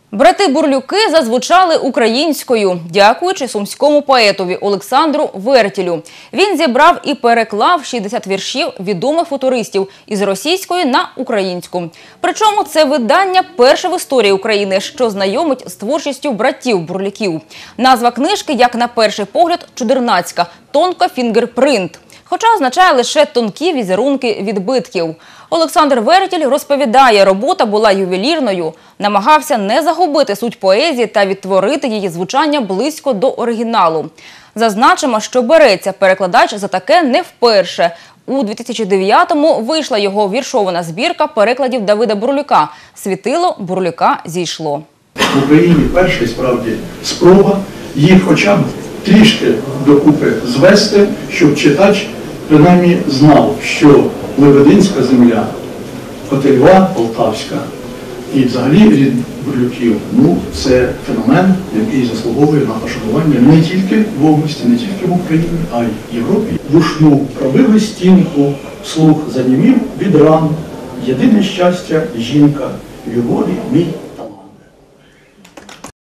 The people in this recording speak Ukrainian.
Брати Бурлюки зазвучали українською, дякуючи сумському поетові Олександру Вертілю. Він зібрав і переклав 60 віршів відомих футуристів із російської на українську. Причому це видання перше в історії України, що знайомить з творчістю братів Бурлюків. Назва книжки, як на перший погляд, чудернацька – «Тонко фінгерпринт». Хоча означає лише тонкі візерунки відбитків. Олександр Вертіль розповідає, робота була ювелірною, намагався не загубити суть поезії та відтворити її звучання близько до оригіналу. Зазначимо, що береться перекладач за таке не вперше. У 2009-му вийшла його віршована збірка перекладів Давида Бурлюка «Світило Бурлюка зійшло». В Україні перша, справді, спроба їх хоча б трішки докупи звести, щоб читач принаймні знав, що Лебединська земля, Котельва Полтавська і взагалі рід Бурлюків – це феномен, який заслуговує на пошанування не тільки в області, не тільки в Україні, а й в Європі. Вушну пробили стінку, слух занімів від ран, єдине щастя – жінка, любові мій